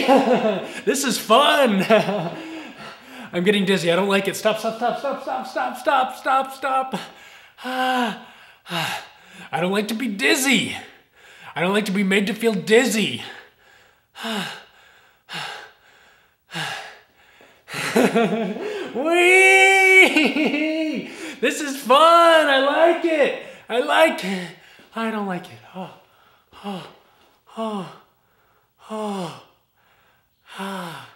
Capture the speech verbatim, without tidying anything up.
Whee! This is fun. I'm getting dizzy. I don't like it. Stop, stop, stop, stop, stop, stop, stop, stop, stop. I don't like to be dizzy. I don't like to be made to feel dizzy. Whee! This is fun. I like it. I like it. I don't like it. Oh, oh, oh, oh, ah.